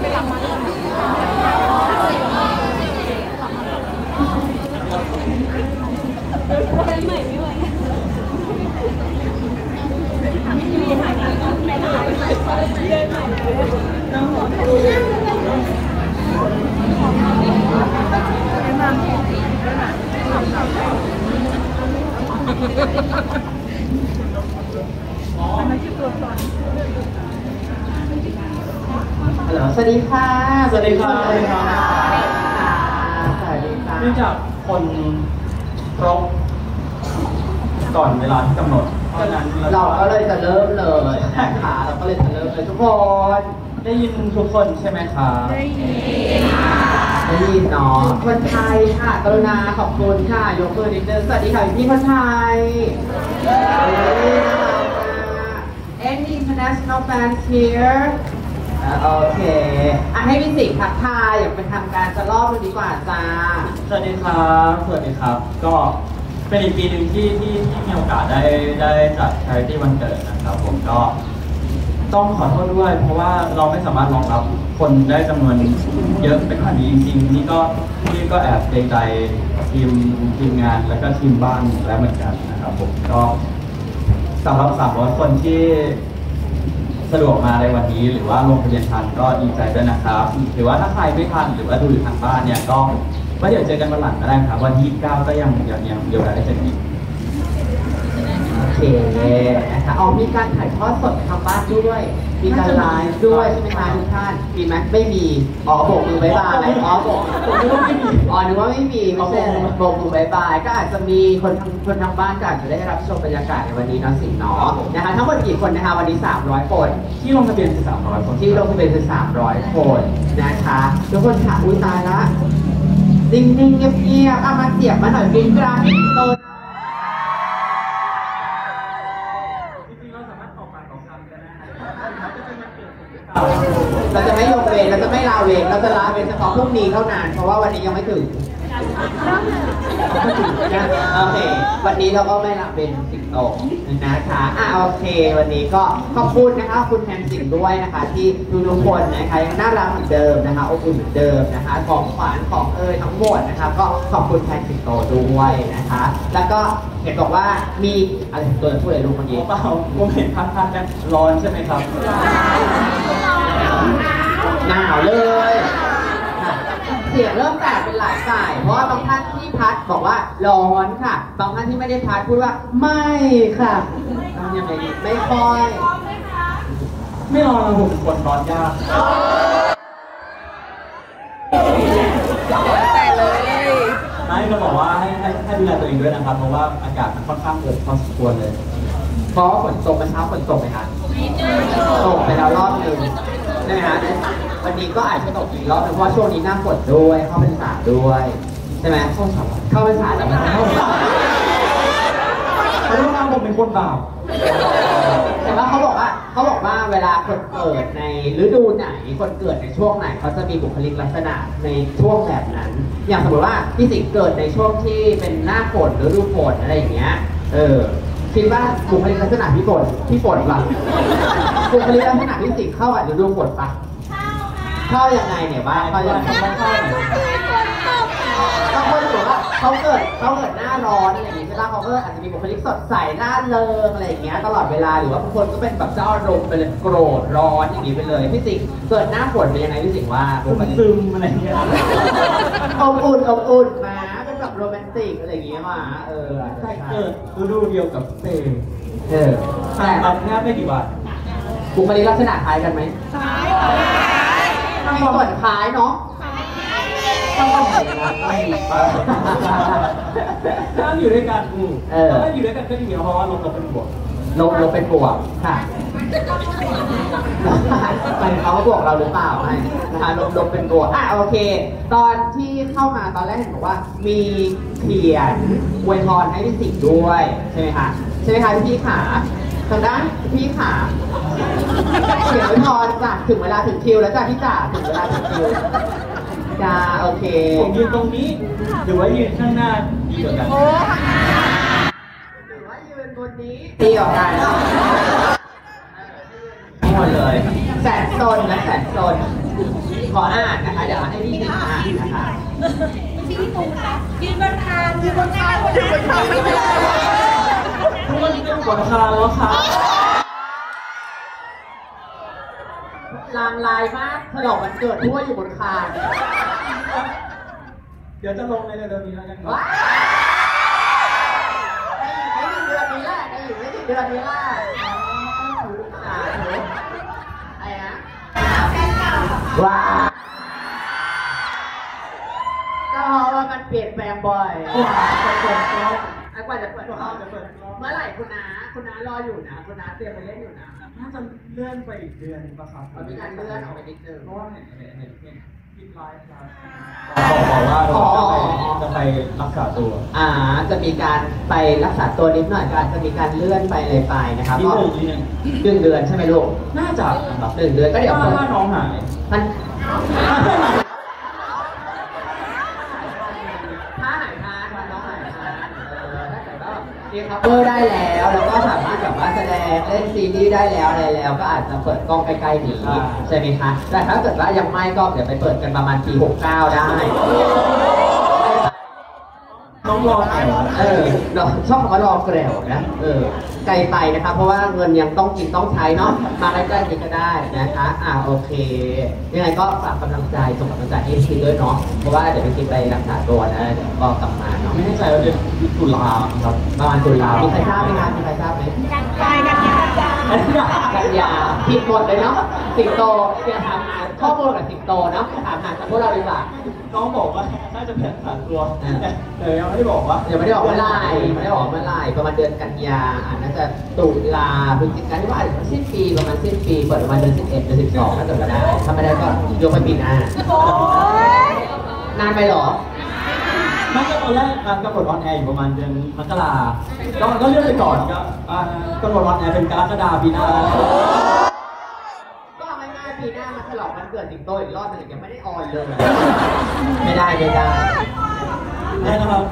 สวัสดีค่ะสวัสดีค่ะสวัสดีค่ะสวัสดีค่ะเนื่องจากคนครบก่อนเวลาที่กำหนดเพราะฉะนั้นเราก็เลยจะเริ่มเลยนะคะเราก็เลยจะเริ่มเลยทุกคนได้ยินทุกคนใช่ไหมคะได้ยินเนาะคนไทยค่ะกรุณาขอบคุณค่ะยกมือนิดนึงสวัสดีค่ะพี่คนไทยAny international fans here โอเคให้พี่สิงห์ทักทายอย่างเป็นทางการจะรอบดูดีกว่าจ้าสวัสดีครับสวัสดีครับก็เป็นอีกปีหนึ่งที่มีโอกาสได้จัด charity วันเกิดนะครับผมก็ต้องขอโทษด้วยเพราะว่าเราไม่สามารถรองรับคนได้จำนวนเยอะเป็นขนาดนี้จริงๆนี่ก็แอบเกรงใจทีมงานแล้วก็ทีมบ้านแล้วเหมือนกันนะครับผมก็สำหรับ300 คนที่สะดวกมาในวันนี้หรือว่าลงทะเบียนทันก็ดีใจด้วยนะครับหรือว่าถ้าใครไม่ทันหรือว่าดูอยู่ทางบ้านเนี่ยก็เดี๋ยวเจอกันวันหลังก็ได้ครับวันที่29ก็ยังเดี๋ยวได้เจอกันอีกโอเคนะคะมีการถ่ายทอดสดทางบ้านด้วยมีการไลฟ์ด้วยใช่ไหมคะทุกท่านมีไหมไม่มีโบกมือบ๊ายบายโบกนึกว่าไม่มีนึกว่าไม่มีไม่ใช่โบกมือบ๊ายบายก็อาจจะมีคนทางบ้านก็อาจจะได้รับชมบรรยากาศในวันนี้น้องสิงห์เนาะนะคะทั้งหมดกี่คนนะคะวันนี้300 คนที่ลงทะเบียนคือ300 คนที่ลงทะเบียนคือ300 คนนะคะทุกคนค่ะอุ้ยตายละนิ่งๆเงียบๆมาเสียบมาหน่อยกริ๊งกราฟิกโตเราจะไม่ยกเวรเราจะไม่ลาเวรเราจะลาเวรเฉพาะพรุ่งนี้เท่านั้นเพราะว่าวันนี้ยังไม่ถึงโอเควันนี้เราก็ไม่ละเวรสิงโตนะคะโอเควันนี้ก็ขอบคุณนะคะคุณแทนสิงห์ด้วยนะคะที่ทุกคนนะคะยังน่ารักเหมือนเดิมนะคะอบอุ่นเหมือนเดิมนะคะของขวัญของทั้งหมดนะคะก็ขอบคุณแทนสิงโตด้วยนะคะแล้วก็เห็นบอกว่ามีอะไรตัวพูดอะไรลูกเมื่อกี้เปล่าผมเห็นพันกันร้อนใช่ไหมครับหนาวเลยเสียงเริ่มแตกเป็นหลายฝ่ายเพราะว่าบางท่านที่พัดบอกว่าร้อนค่ะบางท่านที่ไม่ได้พัดพูดว่าไม่ค่ะยังไงดีไม่ค่อยไม่ร้อนนะผมคนร้อนยากแต่เลยไม่ก็บอกว่าให้ดูแลตัวเองด้วยนะครับเพราะว่าอากาศมันค่อนข้างอบพอสมควรเลยเพราะฝนตกเมื่อเช้าฝนตกไหมคะตกไปแล้วรอบนึงใช่ไหมคะวันนี้ก็อาจจะตกอีกรอบนึงเพราะช่วงนี้หน้าฝนด้วยเข้าพรรษาด้วยใช่ไหมเข้าพรรษาแต่ไม่เข้าเพราะว่าผมเป็นคนบาปแต่ว่าเขาบอกว่าเวลาคนเกิดในฤดูไหนคนเกิดในช่วงไหนเขาจะมีบุคลิกลักษณะในช่วงแบบนั้นอย่างสมมติว่าพี่สิงห์เกิดในช่วงที่เป็นหน้าฝนฤดูฝนอะไรอย่างเงี้ยคิดว่าบุคลิกลักษณะพี่ฝนหลังบุคลิกลักษณะพี่สิงห์เข้ากับฤดูฝนปะเข้ายังไงเนี่ยว่าเข้ายังไงบางคนถือว่าเขาเกิดหน้าร้อนอะไรอย่างงี้ใช่ไหมเขาก็อาจจะมีบุคลิกสดใสร่าเริงอะไรอย่างเงี้ยตลอดเวลาหรือว่าบางคนก็เป็นแบบเจ้าอารมณ์ไปเลยโกรธร้อนอย่างงี้ไปเลยพี่สิงห์เกิดหน้าฝนเป็นยังไงพี่สิงห์ว่าซึมอะไรอย่างเงี้ยอบอุ่นมาเป็นแบบโรแมนติกอะไรอย่างเงี้ยมาใช่เกิดฤดูเดียวกับเต้แต่แบบแค่ไม่กี่บาทบุคลิกลักษณะคล้ายกันไหมคล้ายมีส่วนคล้ายเนาะถ้าอยู่ด้วยกันถ้าอยู่ด้วยกันก็ดีเพราะว่าลมเป็นบวกลมเป็นบวกค่ะมันเขาบวกเราหรือเปล่านะคะลมเป็นบวกโอเคตอนที่เข้ามาตอนแรกเห็นบอกว่ามีเขียนอวยพรให้พี่สิงห์ด้วยใช่ไหมคะพี่ขาทางด้านพี่ขาเขียนอวยพรจ้ะถึงเวลาถึงคิวแล้วจ้ะพี่จ๋าถึงเวลาถึงคิวจ้าโอเคผมยืนตรงนี้หรือว่ายืนข้างหน้าดีกว่ากันหรือว่ายืนบนนี้ดีกว่ากันหมดเลยแสนโซนและแสนโซนขออ่านนะคะเดี๋ยวให้พี่สิงห์อ่านนะคะพี่ที่ตูนคะยืนบนคานยืนบนคานยืนบนคานทุกคนที่เป็นบนคานแล้วครับลางลายมากฉลองวันเกิดที่ว่าอยู่บนคานเดี๋ยวจะลงในเร็วๆนี้แล้วกันครับว้าวได้อยู่ไม่ถึงเดือนนี้แหละได้อยู่ไม่ถึงเดือนนี้แหละสาธุอะไรนะว้าวก็เพราะว่ามันเปลี่ยนแปลงบ่อยกว่าจะเปิดกล้องกว่าจะเปิดกล้องเมื่อไหร่คุณน้ารออยู่นะคุณน้าเตรียมไปเล่นอยู่นะน่าจะเลื่อนไปอีกเดือนนึงป่ะครับมันมีการเลื่อนออกไปนิดนึงเพราะว่าเห็นคลิปไลฟ์ครับบอกว่าเราจะไปรักษาตัวจะมีการไปรักษาตัวนิดหน่อยก็อาจจะมีการเลื่อนไปเลยไปนะครับที่ก็ 1 เดือนใช่ไหมลูกน่าจะนะครับ 1 เดือนก็เดี๋ยวถ้าน้องหายมันถ้าหายทานน้องหายทานถ้าเกิดว่าเรียนคัฟเวอร์ได้แล้วแล้วก็สามารถแบบว่าแสดงเล่นซีรีส์ได้แล้วอะไรแล้วก็อาจจะเปิดกล้องใกล้ๆนี้ใช่ไหมคะแต่ถ้าเกิดว่ายังไม่ก็เดี๋ยวไปเปิดกันประมาณปี 69 ได้น้องรอแถวเราชอบคำว่ารอแกลวนะไกลไปนะคะเพราะว่าเงินยังต้องกินต้องใช้เนาะมาใกล้ๆนี้ก็ได้นะคะโอเคยังไงก็ฝากกำลังใจส่งกำลังใจให้พี่ด้วยเนาะเพราะว่าเดี๋ยวพี่ไปรักษาตัวนะเดี๋ยวก็กลับมาเนาะไม่แน่ใจว่าเดือนตุลาครับประมาณตุลามีใครทราบไหมคะมีใครทราบไหม กันยาผิดหมดเลยเนาะสิงโตเดี๋ยวถามหาข้อมูลกับสิงโตเนาะถามหาจากพวกเราดีกว่าน้องบอกว่าน่าจะเป็นสารตัวแต่ยังไม่ได้บอกว่าเดี๋ยวไม่ได้บอกเมื่อไหร่ไม่ได้บอกเมื่อไหร่ประมาณเดือนกันยาน่าจะตุลาพฤศจิกายนที่ว่าอาจจะสิ้นปีประมาณสิ้นปีเปิดประมาณเดือน11เดือน12ถ้าเกิดมาได้ถ้าไม่ได้ก็ยกไปปีหน้านานไปหรอไม่ก็ตอนแรกกำหนดออนแอร์อยู่ประมาณเดือนมกราก็เลื่อนไปก่อนก็กำหนดออนแอร์เป็นกรกฎาคมปีหน้าก็ง่ายๆปีหน้ามาฉลองวันเกิดสิงโตอีกรอบหนึ่งยังไม่ได้ออนเลย ไม่ได้นะครับ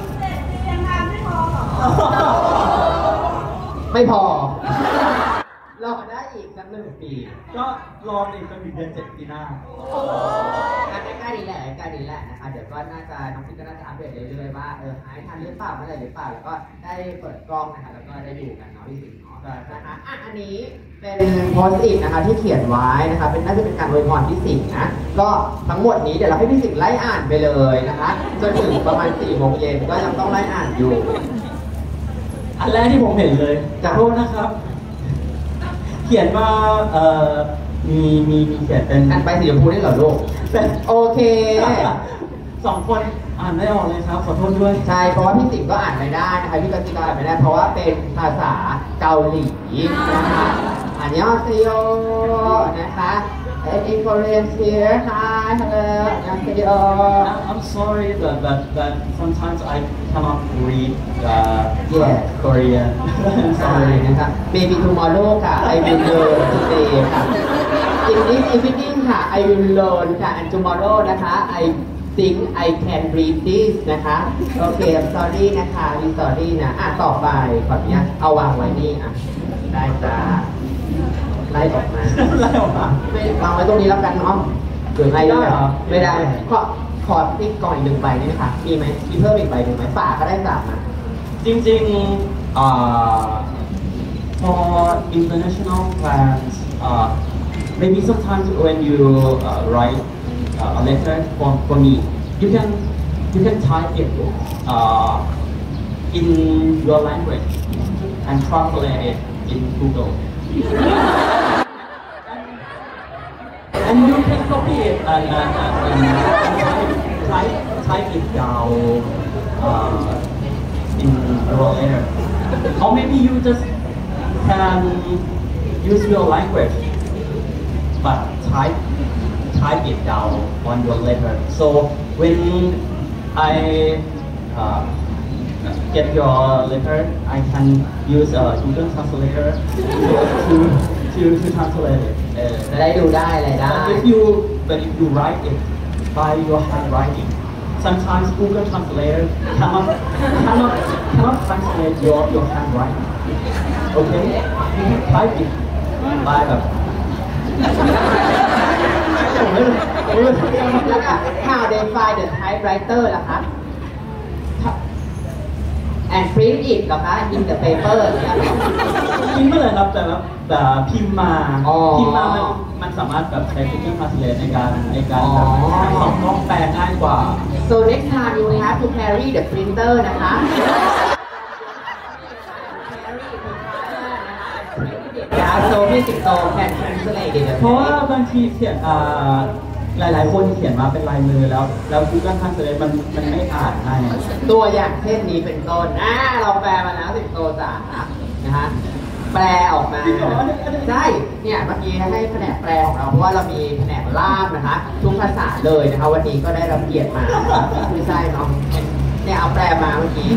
ไม่พอรอได้อีกสัก1 ปีก็รออีกจนถึงเดือน7ปีหน้าใกล้ๆนี้แหละนะคะเดี๋ยวก็น่าจะน้องพี่ก็น่าจะอัปเดตเรื่อยๆว่าหายทันหรือเปล่าเมื่อไหร่หรือเปล่าแล้วก็ได้เปิดกล้องนะคะแล้วก็ได้ดูกันเนาะพี่สิงห์เนาะนะคะอันนี้เป็นโพสต์อิทนะคะที่เขียนไว้นะคะน่าจะเป็นการอวยพรพี่สิงห์นะก็ทั้งหมดนี้เดี๋ยวเราให้พี่สิงห์ไล่อ่านไปเลยนะคะจนถึงประมาณ4 โมงเย็นก็ยังต้องไล่อ่านอยู่อันแรกที่ผมเห็นเลยจากโทษนะครับ เขียนว่ามีเขียนเป็นอันไปสีชมพูนี่เหรอลูกโอเค 2 คนอ่านไม่ออกเลยครับขอโทษด้วยใช่เพราะว่าพี่สิงห์ก็อ่านไม่ได้นะคะพี่กติกาอ่านไม่ได้เพราะว่าเป็นภาษาเกาหลีนะคะอันยองเซโยนะคะ in Korean here hi hello อันยองเซโย I'm sorry but sometimes I cannot read Yes. Korean sorry นะคะ maybe tomorrow ค่ะ I will learn today ค่ะ in this evening ค่ะ I will learn ค่ะ and tomorrow นะคะ I think I can read this นะคะโอเค I'm sorry นะคะ we sorry นะต่อไปขออนุญาตเอาวางไว้นี่ได้จ้าไล่ออกมาไล่ออกมาไม่วางไว้ตรงนี้แล้วกันเนาะหรือไล่ได้เหรอไม่ได้ขอติ๊กก่อนอีก1 ใบได้ไหมคะมีไหมมีเพิ่มอีกใบหนึ่งไหมฝากก็ได้3นะจริงๆfor international plans maybe sometimes when you write a letter for me you can type it in your language and translate it in Google and you can copy it and type it down in your letter. Or maybe you just can use your language but type it down on your letter. So when I get your letter, I can use a Google Translator to translate it. จะได้ดูได้อะไรได้ But if you write it by your handwriting, sometimes Google Translator cannot translate your handwriting. Okay? You can type it by writer ล่ะคะ and print it เหรอคะ in the paper เนี่ยหรอพิมพ์ไม่เลยครับแต่พิมพ์มาอ๋อพิมพ์มามันสามารถแบบใช้ Google Translate ในการแบบสองกล้องแปลง่ายกว่า so next time you have to carry the printer นะคะso พี่สิงโต can translate it เพราะว่าบางทีเขียนหลายๆคนเขียนมาเป็นลายมือแล้ว Google Translate มันไม่อ่านให้ตัวอย่างเช่นนี้เป็นต้นเราแปลมาแล้วสิงโตจ๋านะฮะแปลออกมาใช่เนี่ยเมื่อกี้ให้แผนกแปลของเราเพราะว่าเรามีแผนกล่ามนะคะทุกภาษาเลยนะคะวันนี้ก็ได้รับเกียรติมาไม่ใช่เนาะเนี่ยเอาแปลมาเมื่อกี้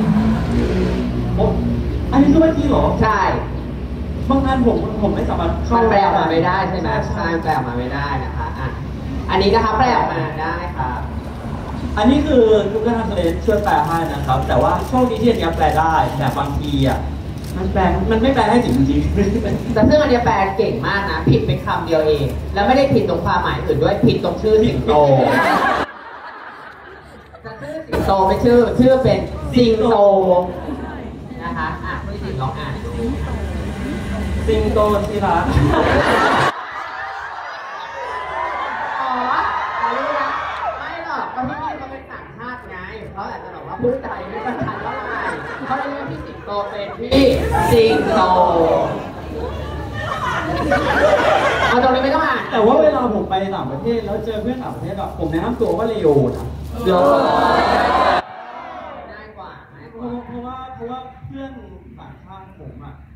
อันนี้คือเมื่อกี้เหรอใช่บางงานผมไม่สามารถเข้ามันแปลออกมาไม่ได้ใช่ไหมใช่แปลออกมาไม่ได้นะคะอันนี้นะคะแปลออกมาได้ค่ะอันนี้คือ Google Translate ช่วยแปลให้นะครับ แต่ว่าโชคดีที่อันนี้แปลได้แต่บางทีมันไม่แปลให้จริงๆแต่ซึ่งอันนี้แปลเก่งมากนะผิดเป็นคำเดียวเองแล้วไม่ได้ผิดตรงความหมายอื่นด้วยผิดตรงชื่อสิงโตจะชื่อสิงโตไม่ชื่อเป็นสิงโตนะคะพี่สิงลองอ่านดูสิงโตที่รักรู้ละไม่หรอกเพราะที่นี่เขาเป็นต่างชาติไงเขาอาจจะบอกว่าพูดไทยไม่ค่อยชัดเท่าไหร่เขาเลยเรียกพี่สิงโตเป็นพี่สิงโตเอาตรงนี้ไม่ต้องอ่านแต่ว่าเวลาผมไปต่างประเทศแล้วเจอเพื่อนต่างประเทศแบบผมแนะนำตัวว่าเลโอนะเดี๋ยวง่ายกว่าเพราะว่าเพื่อนต่างชาติผม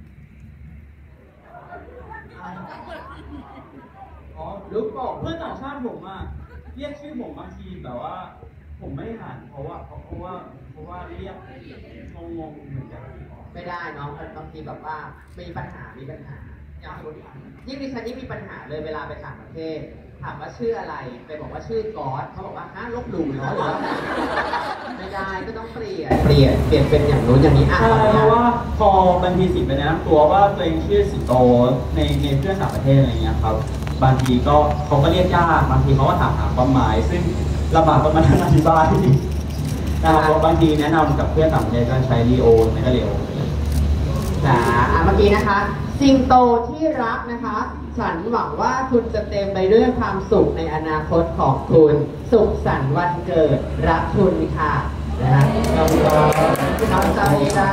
ลูกโป่งเพื่อนต่างชาติผมเรียกชื่อผมบางทีแบบว่าผมไม่อ่านเพราะว่าเรียกงงเหมือนกันไม่ได้เนาะบางทีแบบว่ามีปัญหาอย่างสมมติยิ่งดิฉันยิ่งมีปัญหาเลยเวลาไปต่างประเทศถามว่าชื่ออะไรไปบอกว่าชื่อก๊อตเขาบอกว่าลบหลู่เนาะหรือว่าไม่ได้ก็ต้องเปลี่ยนเป็นอย่างนู้นอย่างนี้ใช่เพราะว่าพอบางทีสิไปแนะนำตัวว่าตัวเองชื่อสิงโตในเพื่อนต่างประเทศอะไรเงี้ยครับบางทีก็เขาก็เรียกยากบางทีเขาก็ถามหาความหมายซึ่งลำบากก็มาอธิบายนะครับบางทีแนะนำกับเพื่อนต่างประเทศก็ใช้ลีโอไม่ก็เลโอจ้าเมื่อกี้นะคะสิงโตที่รักนะคะฉันหวังว่าคุณจะเต็มไปด้วยความสุขในอนาคตของคุณสุขสันต์วันเกิดรักคุณค่ะนะคะขอบคุณค่ะ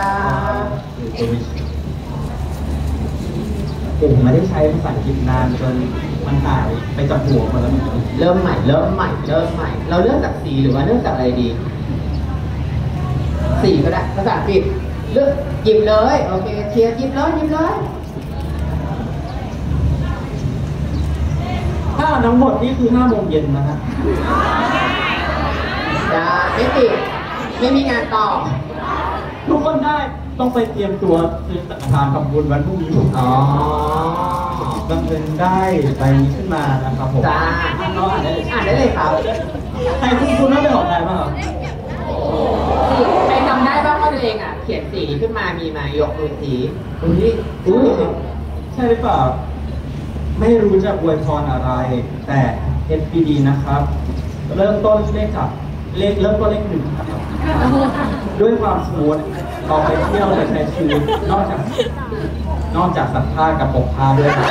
ผมไม่ได้ใช้ภาษาอังกฤษนานจนมันหายไปจากหัวหมดแล้วเริ่มใหม่เราเริ่มจากสีหรือว่าเริ่มจากอะไรดีสีก็ได้ภาษาอังกฤษเลือกหยิบเลยโอเคเชียร์หยิบเลยถ้าทั้งหมดนี่คือ5 โมงเย็นนะฮะจ้าไม่ติดไม่มีงานต่อทุกคนได้ต้องไปเตรียมตัวซื้อสังฆทานทำบุญวันพรุ่งนี้บังเอิญได้ใบนี้ขึ้นมานะครับผมจ้าน้องอ่านได้เลยครับใครคุณว่าไปออกได้บ้างใครจำได้บ้างว่าตัวเองเขียนสีขึ้นมามีมายกมือสีใช่หรือเปล่าไม่รู้จะอวยพรอะไรแต่ SPD นะครับเริ่มต้นเลขเริ่มต้นเลข 1ครับด้วยความสมูทเราไปเที่ยวไปใช้ชีวิตนอกจากสัมภาษณ์กับปกผ้าด้วยนะ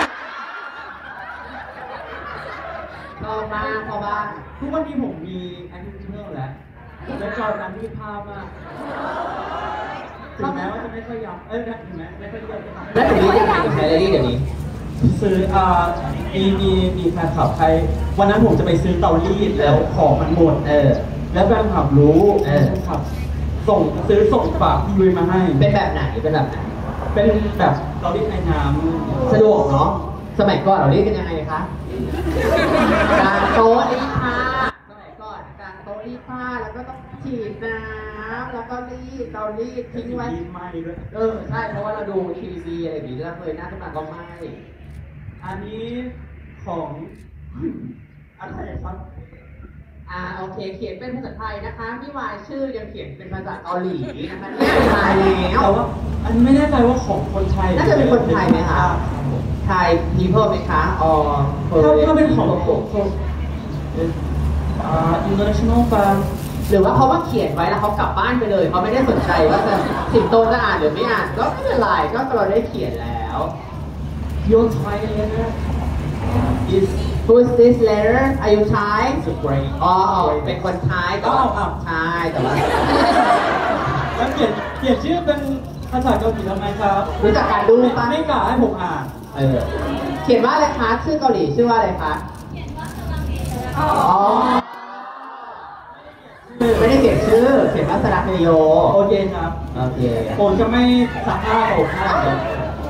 พอบ้างทุกวันนี้ผมมีแอนิเมชั่นแล้วและจอการที่ภาพมากถึงแม้ว่าจะไม่ค่อยยับถึงแม้ไม่ค่อยเยอะแล้วถึงนี้ยังไงกับแคลอรี่เดี๋ยวนี้ซื้อมีแฟนคลับใครวันนั้นผมจะไปซื้อเตารีดแล้วของมันหมดแล้วแฟนคลับรู้แฟนคลับส่งฝากพี่ลุยมาให้เป็นแบบไหนเป็นแบบเตารีดไอ้น้ำสะดวกเนาะสมัยก่อนเราเรียกกันยังไงคะกางโต๊ะรีดผ้าสมัยก่อนกางโต๊ะรีดผ้าแล้วก็ต้องฉีดน้ำแล้วก็รีดเตารีดทิ้งไว้ไม่ด้วยใช่เพราะว่าเราดูทีวีอะไรอย่างนี้แล้วเลยหน้าขึ้นมาก็ไม่อันนี้ของอะไรครับโอเคเขียนเป็นภาษาไทยนะคะพี่วายชื่อยังเขียนเป็นภาษาเกาหลีนะคะเนี่ยไทยแล้วแต่ว่าอันไม่แน่ใจว่าของคนไทยน่าจะเป็นคนไทยไหมคะไทยพีเพิลไหมคะถ้าเป็นของ international fan หรือว่าเขามาเขียนไว้แล้วเขากลับบ้านไปเลยเขาไม่ได้สนใจว่าจะสิงโตจะอ่านหรือไม่อ่านก็ไม่เป็นไรก็เราได้เขียนแล้ว your Thai letter is Who's this letter Are you Thai so great อ๋อเป็นคนไทยแต่ว่าใช่แต่ว่าแล้วเขียนชื่อเป็นภาษาเกาหลีทำไมครับรู้จักการดูป่ะไม่กล้าให้ผมอ่านเขียนว่าอะไรคะชื่อเกาหลีชื่อว่าอะไรคะอ๋อไม่ได้เขียนชื่อเขียนว่าสระเฮโยโอเคครับโอเคผมจะไม่สักอ้าอกข้างเลย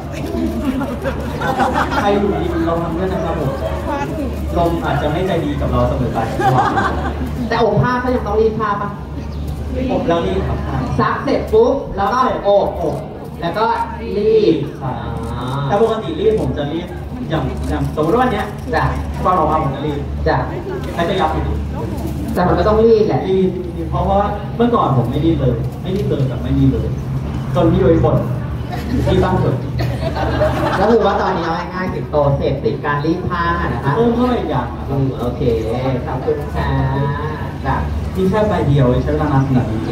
ใครอยู่ดีเราทำด้วยนะครับผมลมอาจจะไม่ใจดีกับเราเสมอไปแต่อบผ้าเขายังต้องรีดผ้าปะผมแล้วนี่ครับซักเสร็จปุ๊บแล้วก็อบแล้วก็รีดแต่ปกติรีดผมจะรีดอย่างสมมติว่าวันเนี้ยจ้ะก่อนออกมาผมจะรีดจ้ะใครจะยับอยู่ดีแต่มันก็ต้องรีดแหละรีดเพราะว่าเมื่อก่อนผมไม่รีดเลยแบบไม่รีดเลยจนพี่โดยบ่นรีดบ้างเถอะก็คือว่าตอนนี้เอาง่ายๆสิงโตเสพติดการรีดผ้านะคะเพิ่มเข้าไปอีกอย่างนะคอืรับมโอเคขอบคุณค่ะจ้ะที่แค่ใบเดียวใช้เวลานานขนาดนี้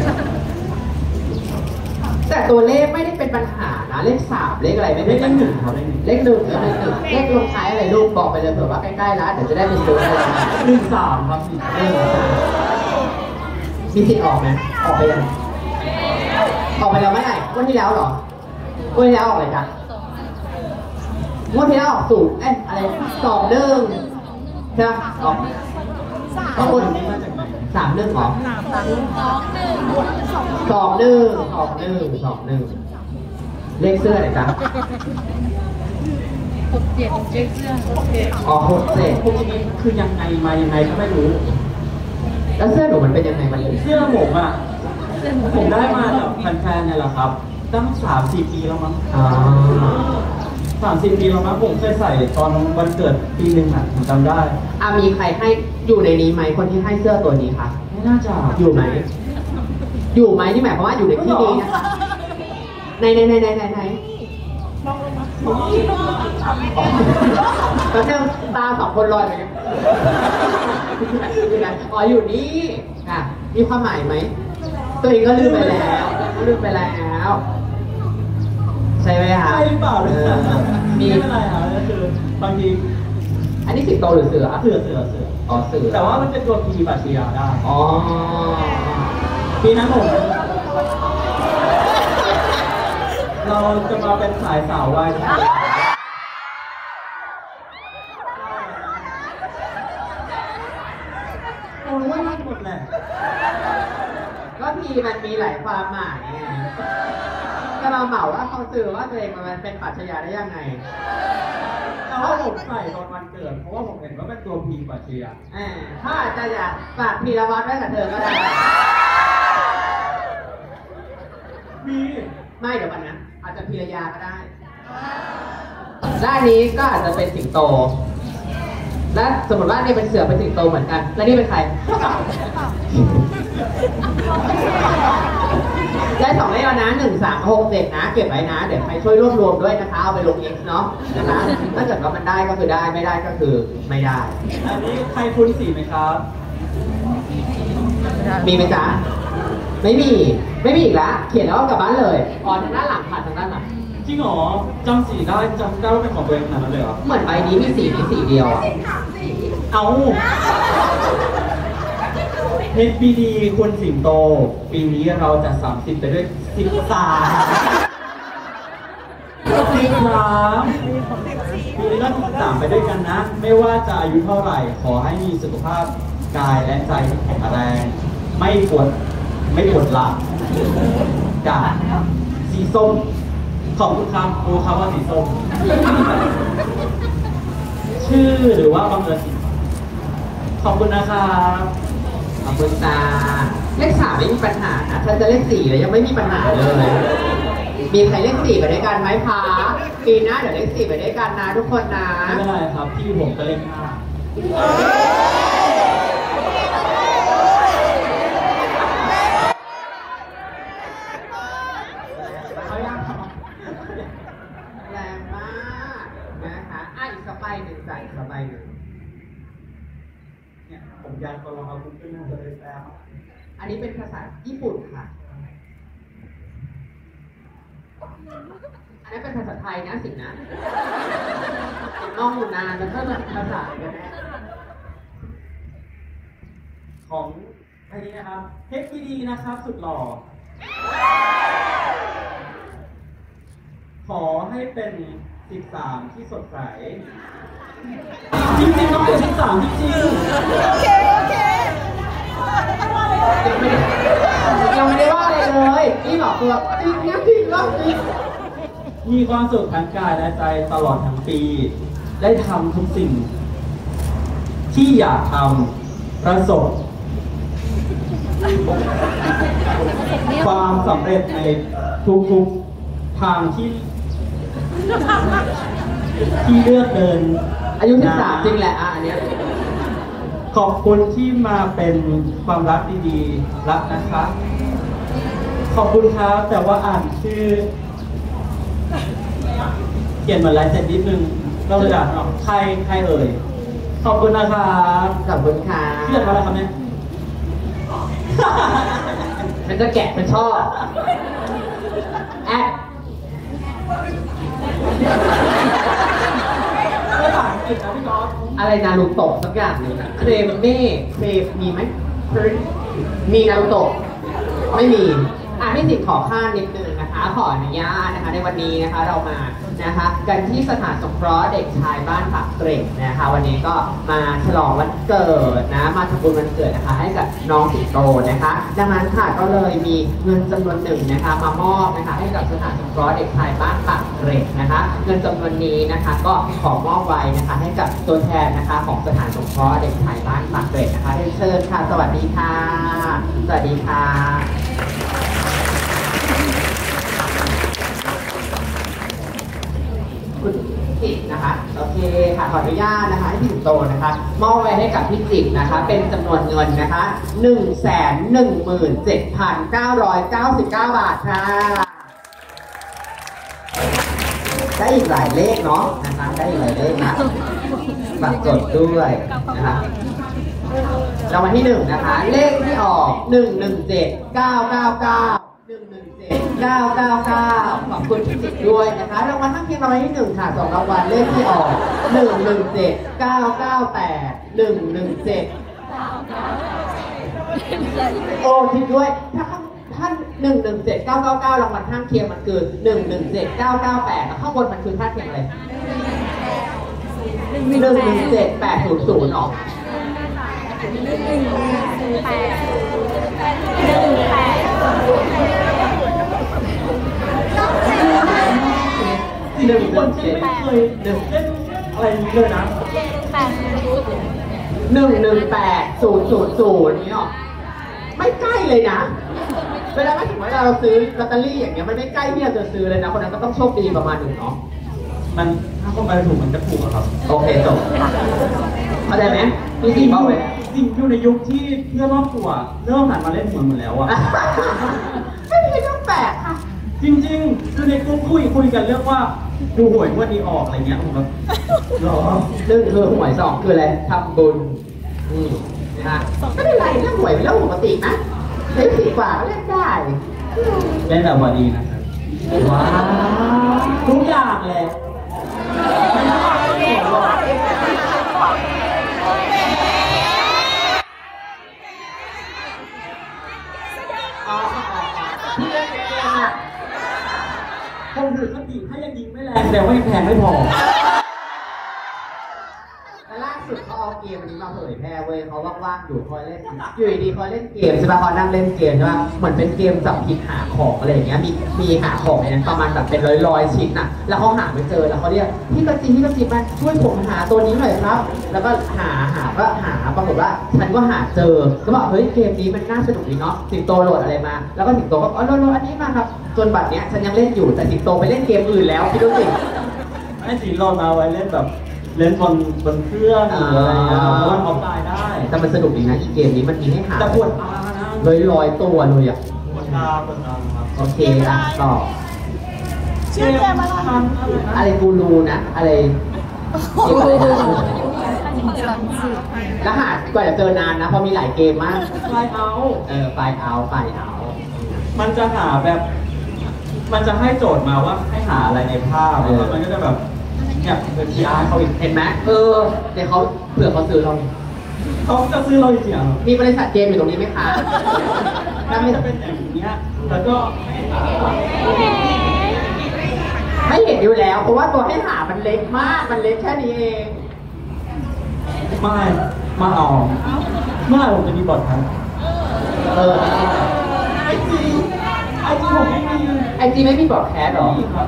แต่ตัวเลขไม่ได้เป็นปัญหานะเลข3เลขอะไรไม่เป็นปัญหาครับเลข1เลขลงท้ายอะไรลูกบอกไปเลยเผื่อว่าใกล้ๆแล้วเดี๋ยวจะได้ไปซื้ออะไรมา 13ครับมีสิทธิ์ออกไหมออกไปยังออกไปแล้วเมื่อไหร่งวดที่แล้วเหรองวดที่แล้วออกอะไรจ๊ะงวดที่แล้วออก0อะไร2-1ใช่ไหมออกก็คนนี้มาจากไหน 3-1หรอ2-1เลขเสื้อไหนจ๊ะอ๋อ67 พวกนี้คือยังไงมายังไงก็ไม่รู้แล้วเสื้อหนูมันเป็นยังไงมันเสื้อผมอ่ะผมได้มาจากแฟนๆเนี่ยแหละครับตั้ง3-4 ปีแล้วมั้งอ๋อ 30 ปีแล้วมั้งผมเคยใส่ตอนวันเกิดปีหนึ่งอ่ะผมจำได้มีใครให้อยู่ในนี้ไหมคนที่ให้เสื้อตัวนี้คะไม่น่าจะอยู่ไหมนี่หมายความว่าอยู่ในที่นี้นะคะในตอนนี้ตา2 คนลอยไปกันอ๋ออยู่นี่อ่ะมีความหมายไหมตัวเองก็ลืมไปแล้วใช่ไหมคะใช่หรือเปล่าเลยมีไม่เป็นไรครับก็คือบางทีอันนี้สิงโตหรือเสือเสืออ๋อเสือแต่ว่ามันเป็นตัวพีปัชญาได้อ๋อปีนั้นผมเราจะมาเป็นสายสาววายโอ้ยว่าหมดแหละก็พีมันมีหลายความหมายไงก็เราเหมาว่าเขาสื่อว่าตัวเองมันเป็นปรัชญาได้ยังไงแต่ว่าผมใส่ตอนวันเกิดเพราะว่าผมเห็นว่าเป็นตัวพีปัชญาถ้าอาจจะอยากฝากพีรวัตรไว้กับเธอก็ได้มีไม่เดี๋ยววันนั้นอาจจะพีรยาก็ได้ด้านนี้ก็อาจจะเป็นสิงโต และสมมติว่านี่เป็นเสือเป็นสิงโตเหมือนกัน แล้วนี่เป็นใคร ได้2เลขแล้วนะ1 3 6 7นะเก็บไว้นะเดี๋ยวใครช่วยรวบรวมด้วยนะคะเอาไปลง X เนาะนะคะถ้าเกิดว่ามันได้ก็คือได้ไม่ได้ก็คือไม่ได้อันนี้ใครคุ้นสีไหมครับมีไหมจ๊ะไม่มีอีกแล้วเขียนแล้วก็กลับบ้านเลยอ๋อทางด้านหลังผ่านทางด้านหลังจริงเหรอจำสีได้จำได้ว่าเป็นของตัวเองขนาดนั้นเลยเหรอเหมือนใบนี้มีสีเดียวอ่ะเอา HBD คุณสิงโต ปีนี้เราจะ30ไปด้วย13 ปีนี้ก็13ไปด้วยกันนะ ไม่ว่าจะอายุเท่าไหร่ ขอให้มีสุขภาพกายและใจที่แข็งแรง ไม่ปวดหลังจากสีส้ม ขอบคุณครับรู้ครับว่าสีส้ม ชื่อหรือว่าบังเอิญสีขอบคุณนะครับขอบคุณจ้าเลข3ไม่มีปัญหานะถ้าจะเลข4แล้วยังไม่มีปัญหาเลย มีใครเลข4ไปด้วยกันไหมคะปีหน้าเดี๋ยวเลข4ไปด้วยกันนะทุกคนนะไม่เป็นไรครับพี่ผมก็เล่นห้าแรงมากนะคะอีกสบายหนึ่งใส่สบายหนึ่งเนี่ยผมอยากลองเอาคุณขึ้นมาเลยแป๊บอันนี้เป็นภาษาญี่ปุ่นค่ะ อันนี้เป็นภาษาไทยนะสินะน้องอยู่นานแล้วก็แบบภาษาอะไรกันแน่ของอันนี้นะครับ HPD นะครับสุดหล่อ ขอให้เป็น13ที่สดใส จริงๆต้องเป็น13จริงยังไม่ได้ว่าอะไรเลยนี่บอกตัวจริงนะจริงแล้วจริงๆมีความสุขทั้งกายและใจตลอดทั้งปี ได้ทำทุกสิ่ง ที่อยากทำประสบ ความสำเร็จในทุกๆทางที่เลือกเดินอายุ13จริงแหละอันเนี้ยขอบคุณที่มาเป็นความรักดีๆ รักนะคะ ขอบคุณครับแต่ว่าอ่านชื่อ เขียนเหมือนลายเซ็นนิดนึงก็เลยอ่านออกใครเอ่ย ขอบคุณนะครับขอบคุณค่ะเขียนมาอะไรครับเนี่ยฉันจะแกะฉันชอบแอดภาษาอังกฤษนะพี่ก๊อฟอะไรนารูโตะสักอย่างหนึ่งอะเครมเม่เครมมีไหมมีนารูโตะไม่มีพี่สิทธิ์ขอค่านิดนึงนะคะ ขออนุญาตนะคะในวันนี้นะคะเรามานะคะกันที่สถานสงเคราะห์เด็กชายบ้านปากเกร็ดนะคะวันนี้ก็มาฉลองวันเกิดนะมาทำบุญวันเกิดนะคะให้กับน้องสิงโตนะคะดังนั้นค่ะก็เลยมีเงินจำนวนหนึ่งนะคะมามอบนะคะให้กับสถานสงเคราะห์เด็กชายบ้านปากเกร็ดนะคะเงินจำนวนนี้นะคะก็ขอมอบไว้นะคะให้กับตัวแทนนะคะของสถานสงเคราะห์เด็กชายบ้านปากเกร็ดนะคะเรียนเชิญค่ะสวัสดีค่ะสวัสดีค่ะคุณจิตนะคะโอเคค่ะขออนุญาตนะคะให้พี่สิงโตนะคะมอบไว้ให้กับพี่จิตนะคะเป็นจำนวนเงินนะคะ 117,999 บาทค่ะได้อีกหลายเลขเนาะนะคะได้อีกหลายเลขนะบัตรจดด้วยนะคะรางวัลที่1นะคะเลขที่ออก117,999 117,999 ขอบคุณพี่จิตด้วยนะคะรางวัลข้างเคียงรางวัลที่1ค่ะ2รางวัลเลขที่ออก117,998 117โอ้ทิดด้วยถ้า117,999รางวัลข้างเคียงมันคือ117,998แล้วข้างบนมันคือค่าเคียงอะไร117,800หรอสิ่งที่คนที่ไม่เคยเล่นอะไรนี้เลยนะ 118,000นี่หรอไม่ใกล้เลยนะเวลาไม่ถึงเวลาเราซื้อลอตเตอรี่อย่างเงี้ยมันไม่ใกล้ที่เราจะซื้อเลยนะคนนั้นก็ต้องโชคดีประมาณหนึ่งเนาะมันถ้าคนไปถูกมันจะถูกอะครับโอเคจบเข้าใจไหมพี่สี่บอกไว้จริงอยู่ในยุคที่เพื่อนรอบตัวเริ่มหันมาเล่นหวยหมดแล้วอะไม่มีเรื่องแปลกค่ะจริงๆคือในกลุ่มคุยกันเรื่องว่าดูหวยงวดนี้ออกอะไรเงี้ยผมก็หรอเรื่องคือหวย2คืออะไรทำบุญนะไม่เป็นไรเรื่องหวยเป็นเรื่องปกตินะเล่น4 กว่าก็เล่นได้เล่นแบบพอดีนะครับว้าวทุกอย่างเลยผมถือคติถ้ายังยิงไม่แรงแต่ว่ายังแทงไม่พอแล้วล่าสุดเขาเอาเกมนี้มาเผยแพร่เว้ยเขาว่างๆอยู่คอยเล่นอยู่ดีคอยเล่นเกมใช่ป่ะคอยนั่งเล่นเกมใช่ป่ะเหมือนเป็นเกมจับผิดหาของอะไรอย่างเงี้ยมีหาของในนั้นประมาณแบบเป็นร้อยชิ้นน่ะแล้วเขาหาไม่เจอแล้วเขาเรียกพี่กระจิมาช่วยผมหาตัวนี้หน่อยครับแล้วก็หาปรากฏว่าฉันก็หาเจอก็บอกเฮ้ยเกมนี้มันน่าสนุกดีเนาะสิงโตโหลดอะไรมาแล้วก็สิงโตก็โหลดอันนี้มาครับจนบัดเนี้ยฉันยังเล่นอยู่แต่สิงโตไปเล่นเกมอื่นแล้วพี่ดูสิไอ้สิงโตมาไว้เล่นแบบเล่นบนเครื่องหรืออะไรนะเพราะว่าเขาตายได้แต่มันสนุกดีนะอีเกมนี้มันมีให้หาแต่ปวดตานะร้อยตัวเลยอ่ะปวดตาครับโอเคนะต่อชื่อเกมอะไรอะไรกูรูนะอะไรแล้วหากว่าจะเจอนานนะเพราะมีหลายเกมมากไฟเอาไฟเอามันจะหาแบบ มันจะให้โจทย์มาว่าให้หาอะไรในภาพแล้วมันก็จะแบบเนี่ยเป็น PR เขาอีกเห็นไหมเดี๋ยวเขาเผื่อเขาซื้อเราเขาจะซื้อเราจริงๆเหรอมีบริษัทเกมอยู่ตรงนี้ไหมคะถ้าไม่จะเป็นอย่างนี้ยแล้วก็ให้หาไม่เห็นอยู่แล้ว เพราะว่าตัวให้หามันเล็กมาก มันเล็กแค่นี้เองไม่มาเอาเมื่อไหร่ผมจะมีบอทครับไอจีผมไม่มีไอจีไม่มีบอร์ดแคสหรอครับ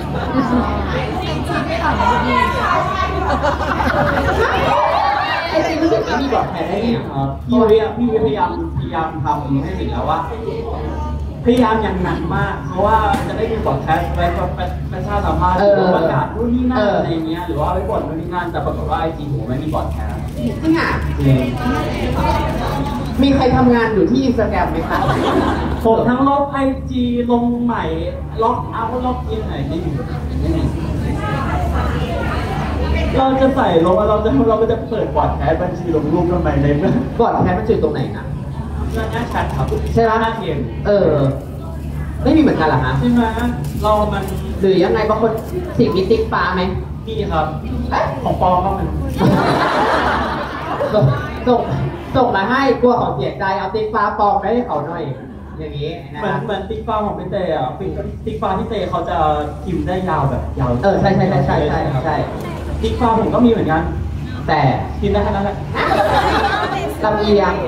ไอจีรู้สึกไม่มีบอร์ดแคสได้ไงครับพี่พยายามทำให้เห็นแล้วว่า พยายามอย่างหนักมาก เพราะว่าจะได้มีบอทแคสต์ไว้ประชาสัมพันธ์หรือประกาศนู่นนี่นั่นอะไรเงี้ยหรือว่าไว้บ่นนู่นนี่นั่นแต่ปรากฏว่าไอจีผมไม่มีบอทแคสต์จริงอ่ะจริงมีใครทำงานอยู่ที่อินสตาแกรมไหมคะผมทั้งลบไอจีลงใหม่ล็อกเอาท์ล็อกอินอะไรไม่มีเราจะใส่ลงเราก็จะเปิดบอทแคสต์บัญชีลงรูปทำไมในเมื่อบอร์ดแคสมันจุดตรงไหนนะหน้าแชทครับใช่ไหมหน้าเกมไม่มีเหมือนกันเหรอฮะใช่ไหมเรามันหรือยังไงบางคนสิ่งมีติ๊กฟ้าไหมพี่ครับเอ๊ะของปลอมก็มันส่งมาให้กลัวของเสียใจเอาติ๊กฟ้าปลอมไปให้เขาหน่อย อย่างนี้นะเหมือนติ๊กฟ้าของพี่เตอ่ะติ๊กฟ้าพี่เตเขาจะพิมพ์ได้ยาวแบบยาวใช่ติ๊กฟ้าผมก็มีเหมือนกันแต่พิมพ์ได้แค่นั้นแหละลำเอียง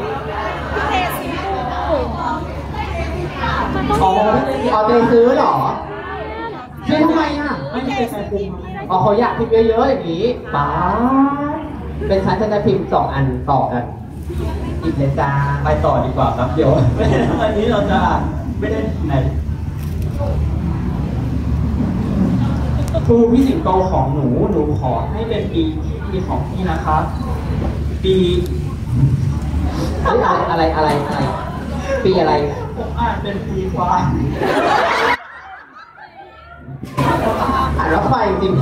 อ๋อเอาเตซื้อเหรอซื้อทำไมอ่ะไม่ได้ใช้คุมเขาอยากพิมพ์เยอะๆอย่างนี้ป้าเป็นฉันจะพิมพ์2 อันต่อกันอีกเลยจ้าไปต่อดีกว่าครับเดี๋ยววันนี้เราจะไม่ได้ไหนครูพี่สิงโตของหนูขอให้เป็นปีของพี่นะครับปีอะไรปีอะไรผมอ่านเป็นปีควายอ่านว่าไฟจริง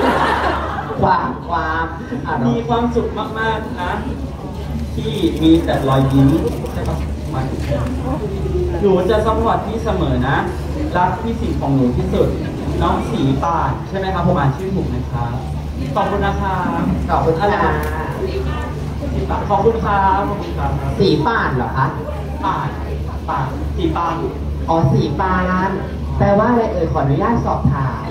ความมีความสุขมากๆนะที่มีแต่รอยยิ้มใช่ปะมันหนูจะซัพพอร์ตพี่เสมอนะรักพี่สิงของหนูที่สุดน้องสีป่านใช่ไหมครับผมอ่านชื่อถูกไหมครับขอบคุณนะคะขอบคุณค่ะสีป่านขอบคุณครับขอบคุณครับสีป่านเหรอคะป่านสีป่านอ๋อสีปานแปลว่าอะไรขออนุญาตสอบถาม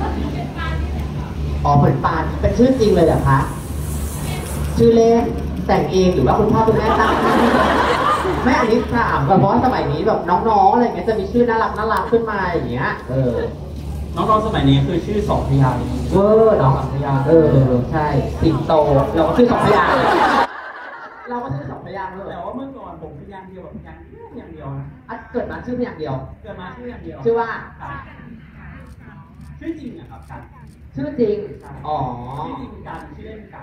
ผลปานเป็นชื่อจริงเลยเหรอคะชื่อเล่นแต่งเองหรือว่าคุณพ่อคุณแม่ตั้งแม่อันนี้ถามเพราะว่าสมัยนี้แบบน้องๆอะไรเงี้ยจะมีชื่อน่ารักขึ้นมาอย่างเงี้ยน้องๆสมัยนี้คือชื่อสองพยางค์เนาะสองพยางค์ใช่สิงโตเราก็ชื่อ2 พยางค์เราก็ชื่อ2 พยางค์เลยแต่ว่าเมื่อก่อนผมพยางค์เดียวแบบพยางค์อย่างเดียวนะเกิดมาชื่อพยางค์เดียวเกิดมาชื่ออย่างเดียวชื่อว่าชื่อจริงอะครับกันชื่อจริงชื่อจริงกันชื่อเล่นกัน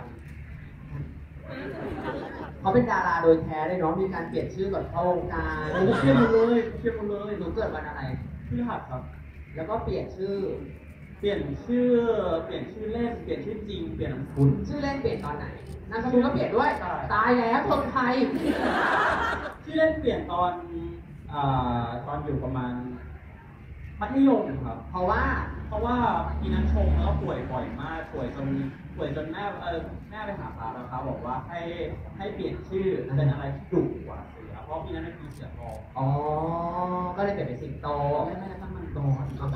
เขาเป็นดาราโดยแท้เลยเนาะมีการเปลี่ยนชื่อก่อนเข้าวงการเชื่อมาเลยหนูเกิดวันอะไรชื่อหัดครับแล้วก็เปลี่ยนชื่อเปลี่ยนชื่อเล่นเปลี่ยนชื่อจริงเปลี่ยนนามสกุลชื่อเล่นเปลี่ยนตอนไหนนามสกุลก็เปลี่ยนด้วยตายแล้วคนไทยชื่อเล่นเปลี่ยนตอนอยู่ประมาณมัธยมครับเพราะว่าปีนั้นชงแล้วป่วยบ่อยมากป่วยจนแม่ไปหาพระแล้วครับบอกว่าให้เปลี่ยนชื่อเป็นอะไรที่ดุกว่าเสือเพราะปีนั้นมันมีเสือทองก็เลยเปลี่ยนเป็นสิงโตไม่ตั้งมันโต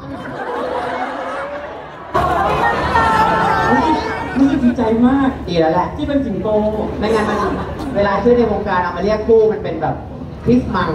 รู้สึกดีใจมากดีแล้วแหละที่เป็นสิงโตไม่งั้นมันเวลาชื่อในวงการเอามาเรียกคู่มันเป็นแบบคริสมัง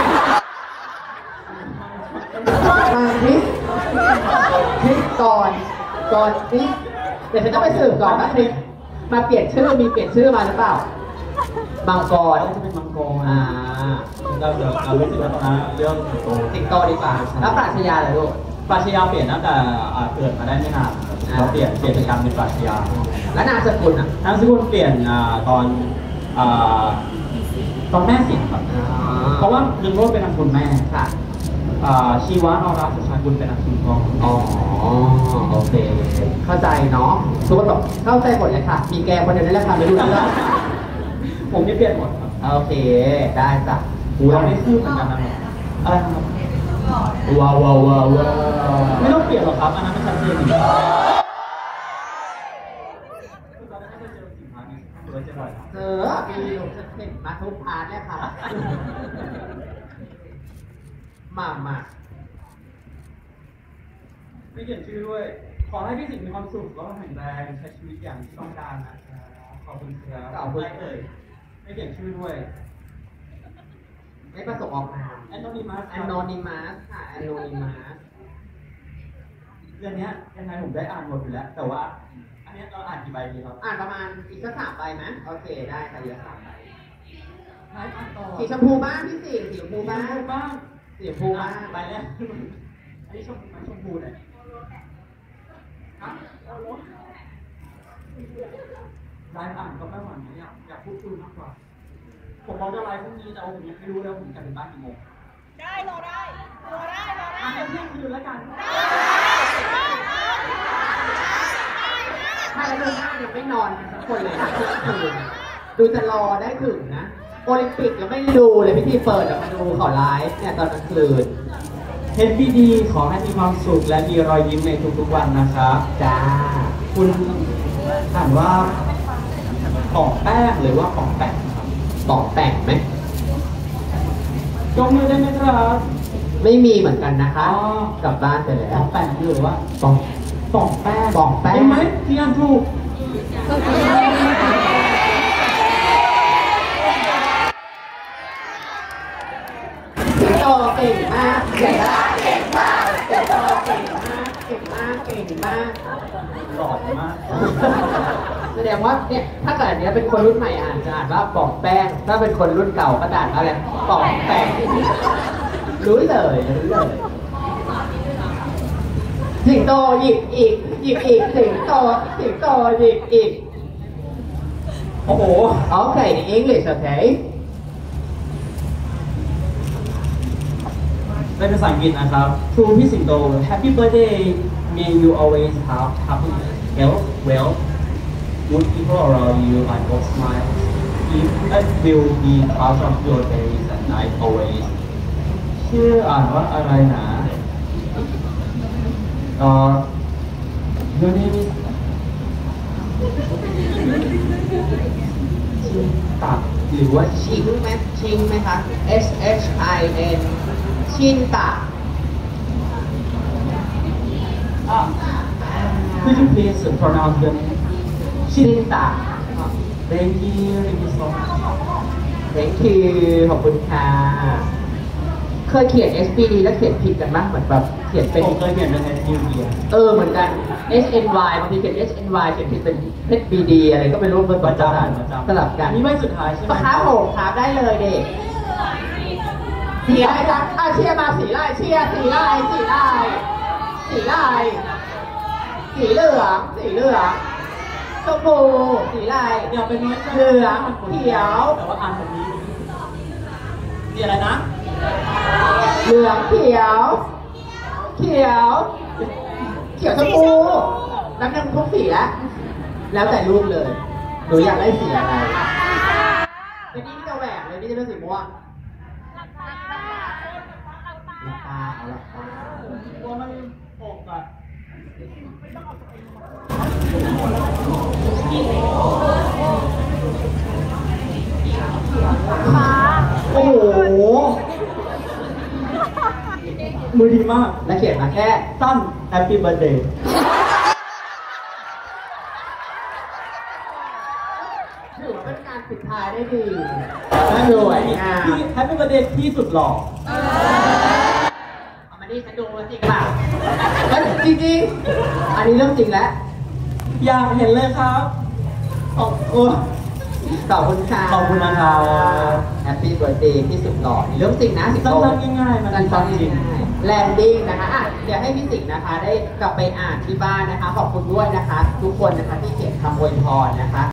คริสก่อนคริสเดี๋ยวฉันต้องไปสืบก่อนว่าคริสมาเปลี่ยนชื่อมีเปลี่ยนชื่อมาหรือเปล่ามังกรจะเป็นมังกรเรารู้สึกว่าตอนนั้นเรื่องสิงโตดีกว่าแล้วปราชญาเหรอลูกปราชญาเปลี่ยนตั้งแต่เกิดมาได้ไม่นานเราเปลี่ยนเป็นการเป็นปราชญาแล้วนามสกุลนามสกุลเปลี่ยนตอนแม่เสียครับเพราะว่านึกว่าเป็นนามสกุลแม่ค่ะชีวะนรัตน์สุชากุลเป็นนักชุมพรอ๋อโอเคเข้าใจเนาะทุกคนบอกเข้าใจหมดเลยค่ะ มีแกคนเดียวนั่นแหละค่ะไม่รู้เรื่องผมไม่เปลี่ยนหมดครับโอเคได้จ้ะเราไม่ซื่อเหมือนกันนะครับอะไรนะครับว้าวว้าวว้าวว้าวไม่ต้องเปลี่ยนหรอกครับอันนั้นไม่ชัดเจนอยู่แล้วตอนนั้นไม่เคยเจอสินค้านี้เคยเจอบ่อยครับเจอมีลูกเห็นมาทุกพาร์ทเนี่ยค่ะ มาไม่เขียนชื่อด้วย ขอให้พี่สิงห์มีความสุขแล้วก็แข็งแรงใช้ชีวิตอย่างที่ต้องการนะครับขอบคุณครับขอบคุณไม่เอ่ยไม่เขียนชื่อด้วยไม่ประสงค์ออกนามแอนโทนีมัสแอนโนนิมัสค่ะแอนโนนิมัสเรื่องนี้ยังไงผมได้อ่านหมดอยู่แล้ว แต่ว่า อันนี้เราอ่านกี่ใบดีครับอ่านประมาณอีกสัก3 ใบไหมโอเคได้ค่ะเดี๋ยว3 ใบให้อ่านต่อสีชมพูบ้างพี่สิงห์สีชมพูบ้างบ้างสีชมพูบ้างใบแรกอันนี้ชมพูเนี่ยครับไลฟ์อ่านก็ไม่หวังนะอยากพูดคุยมากกว่า ผมมองจะไลฟ์พรุ่งนี้แต่ว่าผมยังไม่รู้เลยว่าผมกลับถึงบ้านกี่โมงได้รอได้รอได้รอได้อ่านเที่ยงคืนแล้วกันถ้าแล้วเดือนหน้ายังไม่นอนกันสักคนเลยนะเที่ยงคืนดูจะรอได้ถึงนะ โอลิมปิกยังไม่ดูเลยพิธีเปิดมาดูขอไลฟ์เนี่ยตอนกลางคืน HBD ขอให้มีความสุขและมีรอยยิ้มในทุกๆวันนะครับจ้าคุณอ่านว่าของแป้งหรือว่าของแป้งครับบอกแต่งไหมยกมือได้ไหมครับไม่มีเหมือนกันนะคะอ๋อกลับบ้านไปแล้ขอวงแป้งหรือว่าบอกของแป้งของแป้งเห็นไหมที่อ่านถูกสิงโตเก่งมากเก่งมากเก่งมากสิงโตเก่งมากเก่งมากเก่งมากหล่อมากแสดงว่าเนี่ยถ้าเกิดอันเนี้ยเป็นคนรุ่นใหม่อ่านจะอ่านว่าปอกแป้ง ถ้าเป็นคนรุ่นเก่าก็จะอ่านว่าอะไรปอกแป้งรู้เลยสิงโตหยิบอีกสิงโตหยิบอีกโอ้โห Okay, in English, okay? เป็นภาษาอังกฤษนะครับ To พี่สิงโต Happy birthday May you always have happiness health wealth good people around you and all smiles If that will be part of your days and night always ชื่ออ่านว่าอะไรนะYour name is ชื่อตักหรือว่าชิงไหมคะ S H I N ชินตะ Could you please pronounce the name ชินตะ Thank you so much Thank you ขอบคุณค่ะ เคยเขียน SBD แล้วเขียนผิดกันมั้ยเหมือนแบบเขียนเป็นผมเคยเขียนเป็น New Year เหมือนกัน SNY บางทีเขียน SNY เขียนผิดเป็น SBD อะไรก็ไม่รู้เป็นประจำสลับกันนี่ไม่สุดท้ายใช่ไหมปะค้าโหมครับได้เลยเด็กสีอะไรจ๊ะเชียร์มาสีลายเชียร์สีลายสีเหลืองชมพูสีลายอย่าเป็นน้อยใจเหลืองเขียวแต่ว่าอ่านแบบนี้นี่อะไรนะเหลืองเขียวชมพูน้ำหนึ่งทุกสีแล้วแต่รูปเลยหนูอยากได้สีอะไรเป็นนี่จะแหวกเลยนี่จะเป็นสีม่วงหลับตาเอาหลับตากลัวมันปกอะ โอ้โห มือดีมากและเขียนมาแค่สั้น Happy Birthday ถือว่าเป็นการปิดท้ายได้ดีน่าสวยงามที่ Happy Birthday ที่สุดหล่อเอามาดิฉันดูจริงเปล่าจริงอันนี้เรื่องจริงแล้วอยากเห็นเลยครับขอบคุณขอบคุณค่ะขอบคุณนะครับแฮปปี้เบิร์ดเดย์ที่สุดหล่อเรื่องจริงนะสิงโตสั้นๆง่ายๆมันสั้นๆง่ายๆแลนดิ้งนะคะเดี๋ยวให้พี่สิงห์นะคะ ได้กลับไปอ่านที่บ้านนะคะ ขอบคุณด้วยนะคะ ทุกคนนะคะที่เขียนคำอวยพรนะคะ